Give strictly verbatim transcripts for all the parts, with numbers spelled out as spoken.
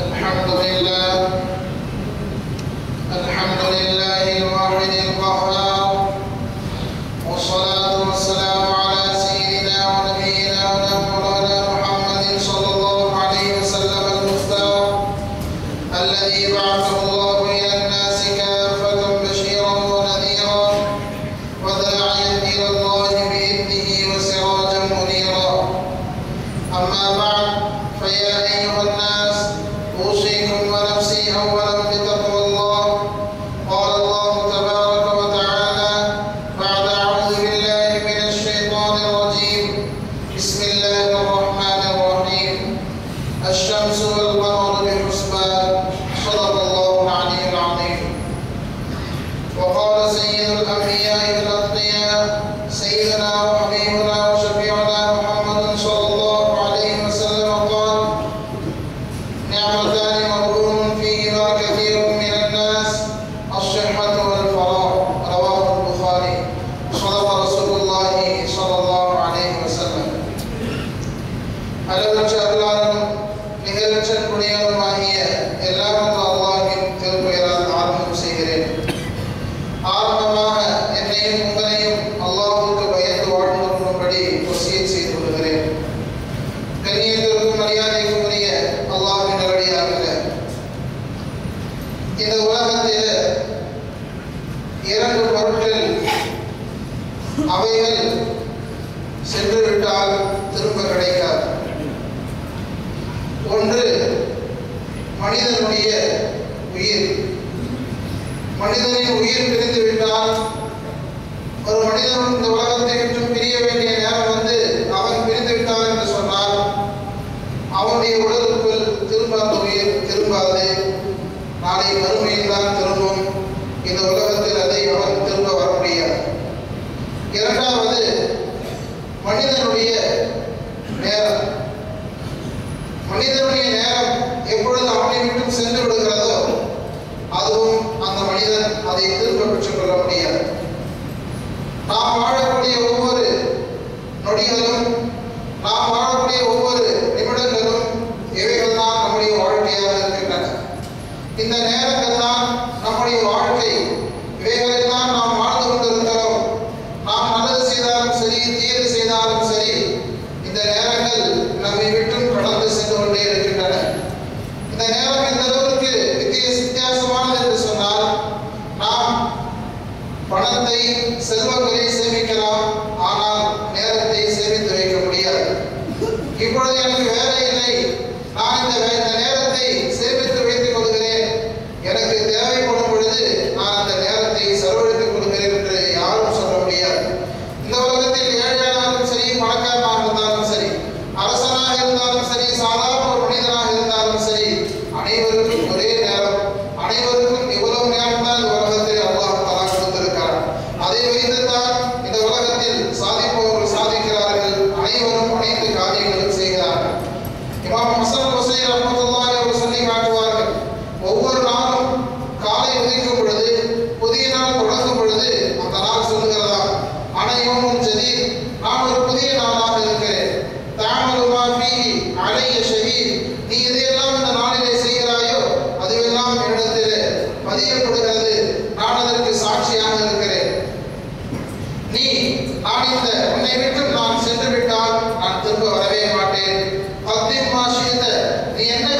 الحمد لله الحمد لله الواحد القهار والصلاة والسلام على سيدنا ونبينا ونبينا محمد صلى الله عليه وسلم المختار الذي بعثه الله إلى الناس كافة بشيرا ونذيرا وداعيا إلى الله بإذنه وسراجا منيرا. أما بعد فيا أيها الناس أوصيكم ونفسي أولا بتقوى الله. قال الله تبارك وتعالى بعد أعوذ بالله من الشيطان الرجيم بسم الله الرحمن الرحيم الشمس والقمر بحسبان صدق الله العلي العظيم. وقال سيد الأنبياء والأتقياء سيدنا وحبيبنا وشفيعنا محمد صلى الله عليه وسلم قال نعمتان مغبون فيهما كثير من الناس الصحة والفراغ رواه البخاري. صدق رسول الله صلى الله عليه وسلم. அளவற்ற அருளாளனும் நிகழற்ற குடியாருமாகிய எல்லாம் வல்ல அல்லாஹ்வின் திருப்பெயரால் ஆரம்பம் செய்கிறேன். ஆரம்பமாக என்னையும் உங்களையும் அல்லாஹ்வுக்கு பயந்து வாழ்ந்து கொள்ளும்படி வசியத் செய்து கொள்கிறேன். கண்ணியத்திற்கும் மரியாதைக்கும் உரிய அல்லாஹ்வின் நல்லடியார்களே, இந்த உலகத்தில் இரண்டு பொருட்கள் அவைகள் சென்று விட்டால் திரும்ப கிடைக்காது. ஒன்று மனிதனுடைய உயிர். மனிதனின் உயிர் பிரிந்து விட்டால் ஒரு மனிதன் இந்த உலகத்தை விட்டு பிரிய வேண்டிய நேரம் வந்து அவன் பிரிந்து விட்டான் என்று சொன்னால் அவனுடைய உடலுக்குள் திரும்ப அந்த உயிர் திரும்பாது. நாளை மறுமையில் தான் திரும்பும். இந்த உலகத்தில் அதை அவன் திரும்ப வர முடியாது. இரண்டாவது மனிதனுடைய நேரம். மனிதனுடைய நேரம் எப்பொழுது அவனை விட்டு சென்று விடுகிறதோ அதுவும் அந்த மனிதன் அதை திரும்ப பெற்றுக் கொள்ள முடியாது. நாம் வாழக்கூடிய ஒவ்வொரு நொடிகளும் நாம் வாழக்கூடிய ஒவ்வொரு நிமிடங்களும் இவைகள் தான் நம்முடைய வாழ்க்கையாக இருக்கின்றன. இந்த நேரங்கள் தான் நம்முடைய வாழ்க்கை. இவைகளில் தான் நாம் வாழ்ந்து கொண்டிருக்கிறோம். நாம் நல்லது செய்தாலும் சரி தீயது செய்தாலும் சரி இந்த நேரங்கள் நம்மை விட்டும் கடந்து சென்று கொண்டே இருக்கின்றன. இந்த நேரம் எந்த அளவுக்கு வித்தியாச வித்தியாசமானது என்று சொன்னால் நாம் பணத்தை செல்வங்களை சேமிக்கலாம், ஆனால் நேரத்தை சேமித்து வைக்க முடியாது. இப்பொழுது எனக்கு வேலை இல்லை, நான் இந்த இந்த நேரத்தை சேமித்து வைத்துக் கொள்கிறேன், எனக்கு தேவைப்படும் பொழுது நான் அந்த நேரத்தை செலவழித்துக் கொள்கிறேன் என்று யாரும் சொல்ல முடியாது. இந்த உலகத்தில் ஏழையானாலும் சரி பணக்காரனாக இருந்தாலும் சரி அரசனாக இருந்தாலும் சரி சாதாரண ஒரு மனிதனாக இருந்தாலும் சரி அனைவருக்கும் ஒரே நேரம், அனைவருக்கும் இவ்வளவு நேரம் தான் இந்த உலகத்தில் அல்லாஹ் தஆலா கொடுத்திருக்கிறார். அதை வைத்துத்தான் இந்த உலகத்தில் சாதிப்பவர்கள் சாதிக்கிறார்கள், அனைவரும் அனைத்து காரியங்களும் செய்கிறார்கள். இமாம் ஹசன் ஹுசைன் ரஹ்மத்துல்லாஹி அவர்கள் சொல்லி காட்டுவார்கள், ஒவ்வொரு நாளும் காலை உதிக்கும் பொழுது புதிய நாள் தொடங்கும் பொழுது அந்த நாள் சொல்லுகிறதா அனைவரும் சரி நான் ஒரு புதிய நாளாக இருக்கிறேன். தாமலுமா ஃபீஹி அலைய ஷஹீத், நீ எதையெல்லாம் இந்த நாளிலே செய்கிறாயோ அதுவெல்லாம் என்னிடத்திலே பதியப்படுகிறது, நான் அதற்கு சாட்சியாக இருக்கிறேன். நீ நான் இந்த உன்னை விட்டு நான் சென்று விட்டால் நான் திரும்ப வரவே மாட்டேன். பக்தின் மாஷியத, நீ என்ன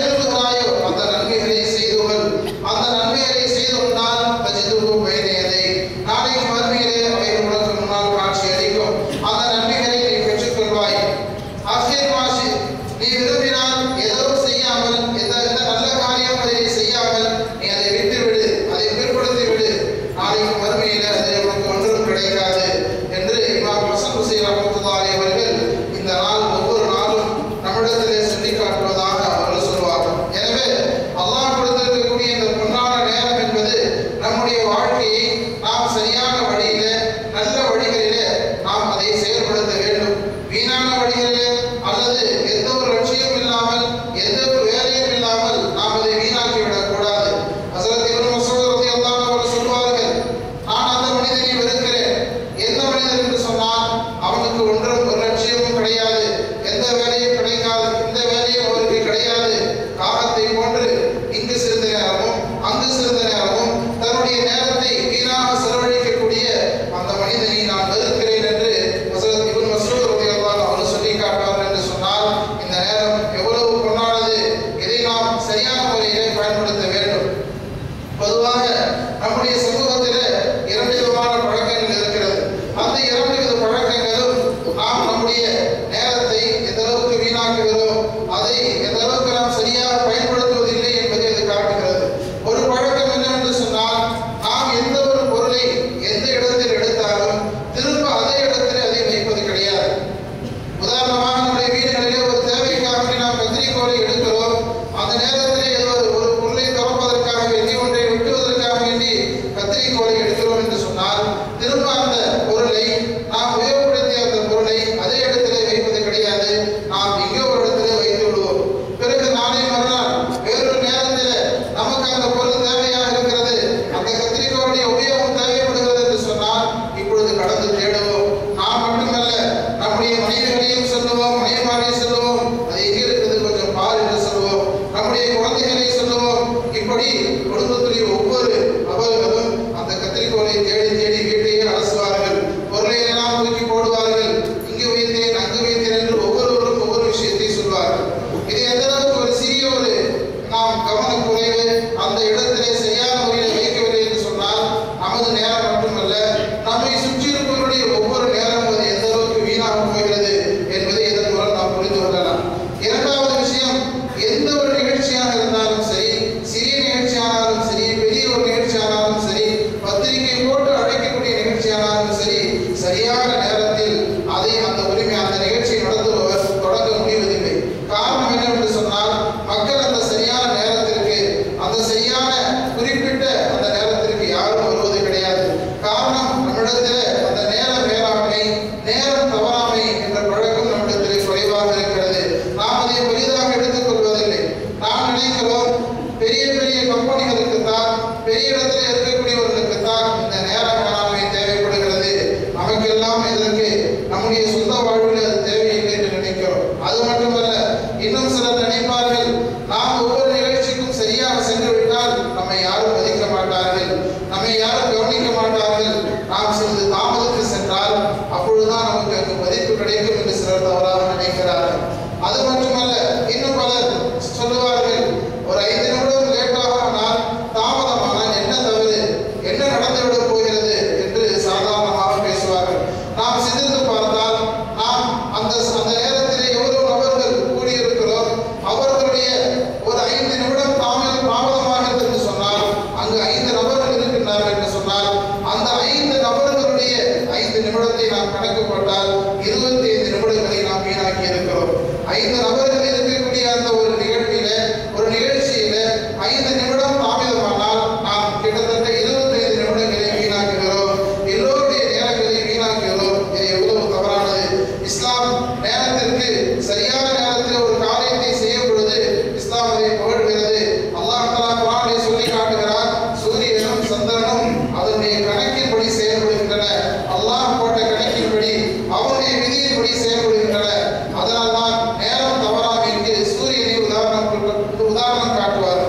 இஸ்லாம் அதை புகழ்கிறது. அல்லாஹ் தஆலா குர்ஆனில் சொல்லி காட்டுகிறார், சூரியனும் சந்திரனும் அதனுடைய கணக்கின்படி செயல்படுகின்றன. அல்லாஹ் போட்ட கணக்கின்படி அவனுடைய விதியின்படி செயல்படுகின்றன. அதனால் தான் நேரம் தவறாமை என்று சூரியனை உதாரணம் உதாரணம் காட்டுவார்.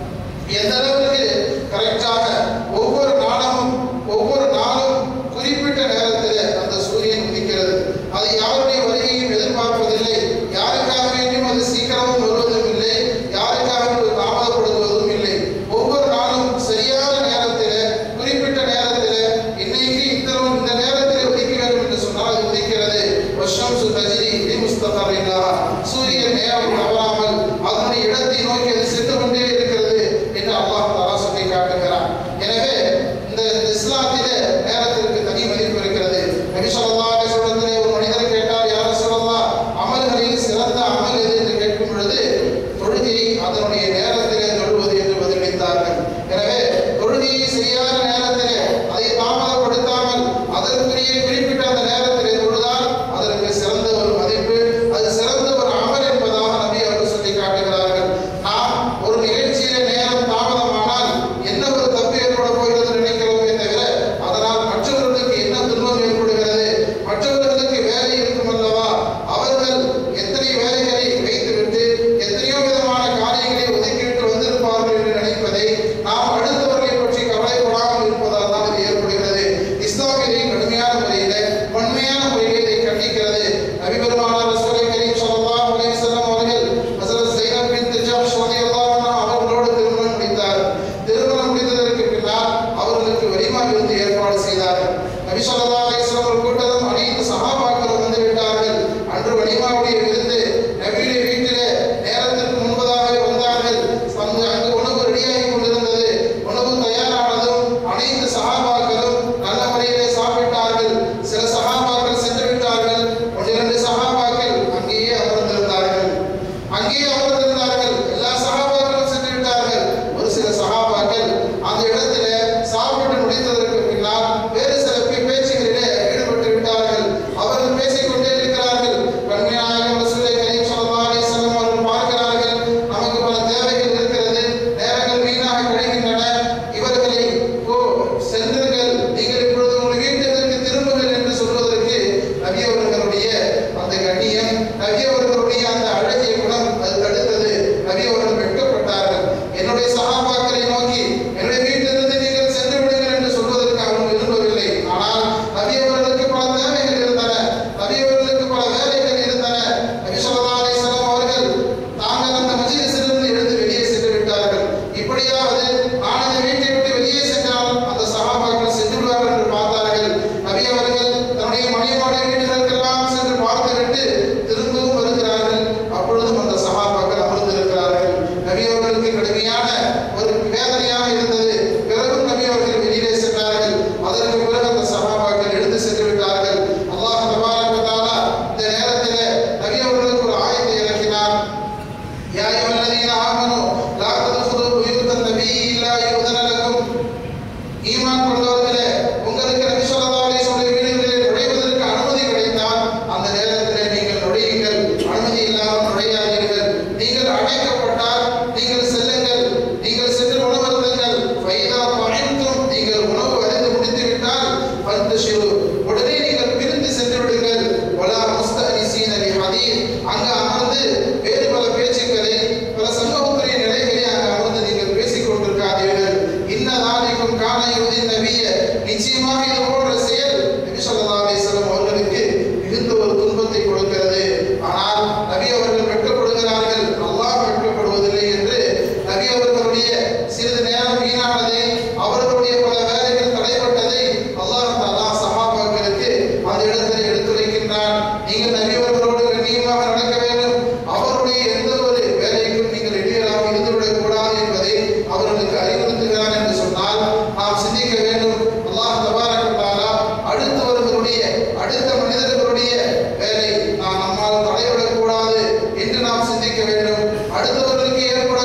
எந்த அளவுக்கு கரெக்டாக ஒவ்வொரு நாளும் ஒவ்வொரு நாளும் குறிப்பிட்ட நேரத்தில் அந்த சூரியன் உதிக்கிறது. அது யாருடைய வருகையும் எதிர்பார்ப்பதில்லை, யாருக்காக வேண்டியும் அது சீக்கிரமும் வருவதும் இல்லை, யாருக்காக தாமதப்படுத்துவதும் இல்லை. ஒவ்வொரு நாளும் சரியான நேரத்தில் குறிப்பிட்ட நேரத்தில் இன்னைக்கு இந்த இந்த நேரத்தில் உதிக்க வேண்டும் என்று சொன்னால் அது உதிக்கிறது. வஷம்சு தஜ்ரி லிமுஸ்தகரின் லஹா, சூரியன் நேரம் தவறாமல் அதனுடைய இடத்தை நோக்கி அது சென்று கொண்டே இருக்கிறது என்று அல்லாஹ் தஆலா சொல்லி காட்டுகிறார். எனவே இந்த இஸ்லாத்திலே நேரத்திற்கு தனி மதிப்பு இருக்கிறது. நபி ஸல்லல்லாஹு அலைஹி வஸல்லம் ஒரு மனிதர் கேட்டார், யா ரசூலல்லாஹ், அமல்களில் சிறந்த அமல் எது என்று கேட்கும் பொழுது தொழுகையை அதனுடைய நேரத்திலே தொழுவது என்று பதிலளித்தார்கள். எனவே தொழுகையை சரியான நேரத்திலே அதை தாமதப்படுத்தாமல் அதற்குரிய குறிப்பிட்ட அந்த நேரத்திலே தொழுதால் அதற்கு சிறந்த ஒரு மதிப்பு, அது சிறந்த ஒரு அமல் என்பதாக நபி அவர்கள் சொல்லி காட்டுகிறார்கள். நாம் ஒரு நிகழ்ச்சியிலே நேரம் தாமதமானால் என்ன ஒரு தப்பு ஏற்பட போகிறது நினைக்கிறோமே தவிர அதனால் மற்றவர்களுக்கு என்ன துன்பம் ஏற்படுகிறது, மற்றவர்களுக்கு வேலை இருக்கும் அல்லவா, அவர்கள் எத்தனை வேலைகளை வைத்துவிட்டு எத்தனையோ விதமான காரியங்களை ஒதுக்கிவிட்டு வந்திருப்பார்கள் என்று நினைப்பதை நாம் அடுத்தவர்களை பற்றி கவலைப்படாமல் இருப்பதால் தான் இது ஏற்படுகிறது. இஸ்லாமிலே கடுமையான முறையில உண்மையான முறையில் இதை கண்டிக்கிறது. நபி பெருமானார் ரசூலுல்லாஹி கரீம் ஸல்லல்லாஹு அலைஹி வஸல்லம் அவர்கள் ஹஸரத் ஸைனப் பின்த் ஜஹ்ஷ் ரலியல்லாஹு அன்ஹா அவர்களோடு திருமணம் முடித்தார். திருமணம் முடித்ததற்கு பின்னால் அவர்களுக்கு வலிமா விருந்து ஏற்பாடு செய்தார்கள். நபி ஸல்லல்லாஹு அலைஹி வஸல்லம் ஒரு கூட்டமும் அனைத்து சஹாபாக்களும் வந்து விட்டார்கள். அன்று வலிமாவுடைய விருந்து நபியுடைய வீட்டிலே நேரத்திற்கு முன்பதாகவே வந்தார்கள். வந்து அங்கு உணவு ரெடியாகி கொண்டிருந்தது. உணவு தயாரானதும் அனைத்து சஹாபாக்களும் நல்ல முறையிலே சாப்பிட்டார்கள். சில சஹாபாக்கள் சென்று விட்டார்கள். ஒன்றிரண்டு சஹாபாக்கள் அங்கேயே அமர்ந்திருந்தார்கள். அங்கேயே அமர்ந்திருந்தார்கள். எல்லா சஹாபாக்களும் சென்று விட்டார்கள். ஒரு சில சஹாபாக்கள் அந்த இடத்துல சாப்பிட்டு முடித்ததற்கு பின்னால் வேறு சில பேச்சுகளிலே ஈடுபட்டு விட்டார்கள். அவர்கள் பேசிக்கொண்டே இருக்கிறார்கள். கண்மையாளர் ரசூலுல்லாஹி கரீம் ஸல்லல்லாஹு அலைஹி வஸல்லம் அவர்கள் பார்க்கிறார்கள், நமக்கு பல தேவைகள் இருக்கிறது, நேரங்கள் வீணாக கிடைக்கின்றன, இவர்களை ஓ சென்றுங்கள், நீங்கள் இப்பொழுது உங்கள் வீட்டிற்கு திரும்புங்கள் என்று சொல்வதற்கு நபி அவர்களுடைய அந்த கண்ணியம், நபி அவர்களுடைய அந்த அழகிய குணம் அது தடுத்தது. நபி அவர்கள் வெட்கப்பட்டார்கள். என்னுடைய சஹாபாக்களை நோக்கி என்னுடைய வீட்டிலிருந்து நீங்கள் சென்று விடுங்கள் என்று சொல்வதற்கு அவர்கள் விரும்பவில்லை. ஆனால் நபி அவர்களுக்கு பல தேவைகள் இருந்தன, நபி அவர்களுக்கு பல வேலைகள் இருந்தன. நபி ஸல்லல்லாஹு அலைஹி வஸல்லம் அவர்கள் தாங்கள் அந்த மஜ்லிஸிலிருந்து எழுந்து வெளியே சென்று விட்டார்கள். இப்படியாவது நான் இந்த வீட்டை விட்டு வெளியே சென்றால் அந்த சஹாபாக்கள் சென்று விடுவார்கள் என்று பார்த்தார்கள். நபி அவர்கள் தன்னுடைய மனைவியுடைய வீடுகளுக்கெல்லாம் சென்று பார்த்துவிட்டு திரும்பவும் வருகிறார்கள். அப்பொழுதும் அந்த சஹாபாக்கள் அமர்ந்திருக்கிறார்கள். நபி அவர்களுக்கு கடுமையான ஒரு வேதனையாக இருந்தது. பிறகும் நபி அவர்கள் வெளியிலே சென்றார்கள். அதற்கு பிறகு அந்த சஹாபாக்கள் எழுந்து சென்று விட்டார்கள். அல்லாஹ் தபாரக வ தஆலா இந்த நேரத்திலே நபி அவர்களுக்கு ஒரு ஆயத்தை இறக்கினார். யா அய்யுஹல்லதீன ஆமனூ லா தத்குலூ புயூத்தன் நபிய்யி இல்லா யுஅதன லக்கும், ஈமான் கொண்டவர்களே, உங்களுக்கு நபி ஸல்லல்லாஹு அலைஹி வஸல்லம் வீடுகளில் நுழைவதற்கு அனுமதி கிடைத்தால் அந்த நேரத்திலே நீங்கள் நுழையுங்கள், அனுமதி இல்லாமல் நுழையாதீர்கள். நீங்கள் அழைக்கப்பட்டால் நீங்கள் செல்லுங்கள், நீங்கள் சென்று உணவருந்துங்கள். ஃபைதா தஅம்தும், நீங்கள் உணவு அருந்தி முடித்து விட்டால் ஃபன்தஷிரு, உடனே நீங்கள் பிரிந்து சென்று விடுங்கள். வலா முஸ்தஅனிஸீன லிஹதீஸ், அங்கு அமர்ந்து வேறு பல பேச்சுக்களை, பல சமூகத்துடைய நிலைகளை அங்கு அமர்ந்து நீங்கள் பேசிக் கொண்டிருக்காதீர்கள். இன்னதாலிக்கும் கான யுதின் நபிய, நிச்சயமாக இது போன்ற செயல் நபி ஸல்லல்லாஹு அலைஹி வஸல்லம் அவர்களுக்கு மிகுந்த ஒரு துன்பத்தை கொடுக்கிறது. ஆனால் நபி அவர்கள் வெட்கப்படுகிறார்கள், அல்லாஹ் வெட்கப்படுவதில்லை என்று நபி அவர்களுடைய சிறிது நேரம் வீணானதை, அவர்களுடைய பல வேலைகள் தடைப்பட்டதை அல்லாஹ் தஆலா சஹாபாக்களுக்கு அந்த இடத்தில் எடுத்துரைக்கின்றான். நீங்கள் நபி அவர்களோடு கண்ணியமாக நடக்க வேண்டும், அவருடைய எந்த ஒரு வேலைக்கும் நீங்கள் இடையூறாக இருந்துவிடக் கூடாது என்பதை அவர்களுக்கு அறிவுறுத்துகிறார் என்று சொன்னால் நாம் சிந்திக்க வேண்டும். அல்லாஹ் தபாரக வ தஆலா அடுத்தவர்களுடைய அடுத்த மனிதர்களுடைய வேலை நாம் நம்மால் தடைவிடக் கூடாது என்று நாம் சிந்திக்க வேண்டும். அடுத்தவர்களுக்கு ஏற்பட